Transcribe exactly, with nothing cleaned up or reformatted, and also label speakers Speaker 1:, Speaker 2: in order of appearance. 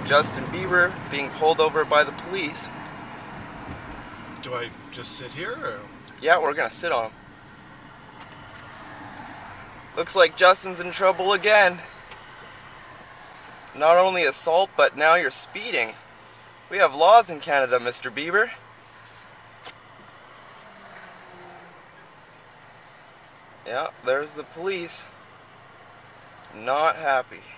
Speaker 1: Justin Bieber being pulled over by the police.
Speaker 2: Do I just sit here, or?
Speaker 1: Yeah, we're gonna sit on him. Looks like Justin's in trouble again. Not only assault, but now you're speeding. We have laws in Canada, Mister Bieber. Yeah, there's the police. Not happy.